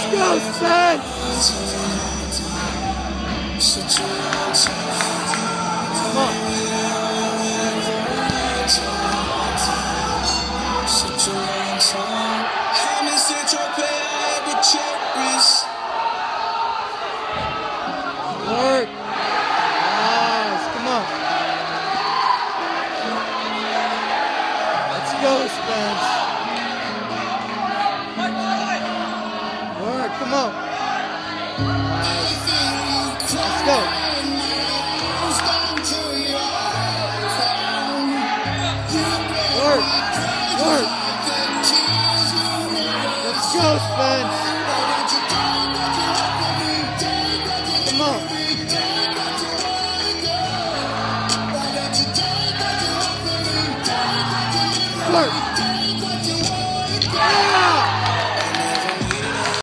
go, Spence! Come on. Work. Nice. Come on. Let's go, Spence. Work. Come on. Nice. Let's go. Work. Work. Let's go, Spence.